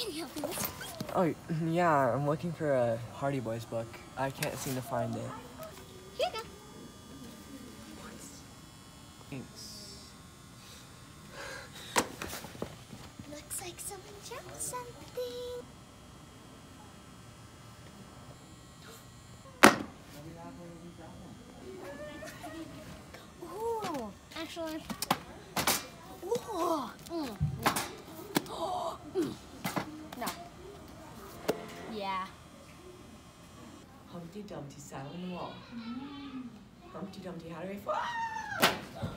Can you help me with something? Oh, yeah, I'm looking for a Hardy Boys book. I can't seem to find it. Here you go. Thanks. Looks like someone dropped something. Ooh, actually. Ooh. No. Yeah. Humpty Dumpty sat on the wall. Humpty Dumpty had a way.